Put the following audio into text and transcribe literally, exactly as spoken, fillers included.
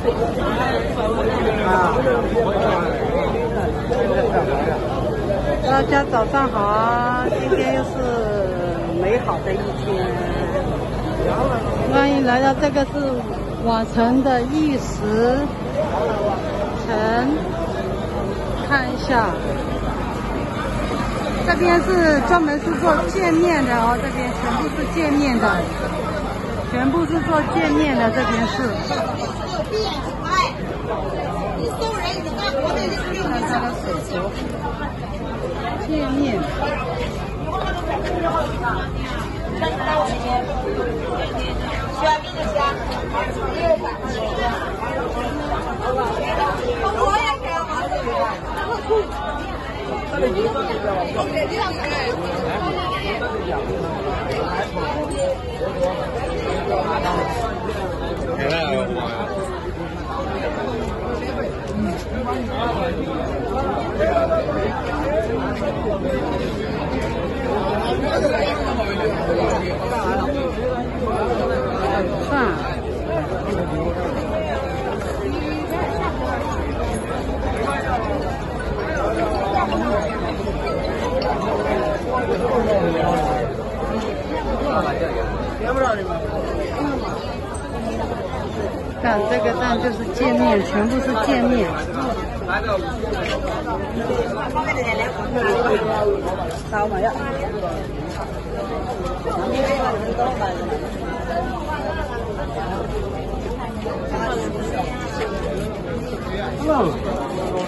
大家早上好，今天又是美好的一天。欢迎来到这个是瓦城的玉石城，看一下，这边是专门是做界面的哦，这边全部是界面的，全部是做界面的，这边是。你送人，你在国内就用它的手镯。界面。饭。看这个蛋就是界面，全部是界面。Hello.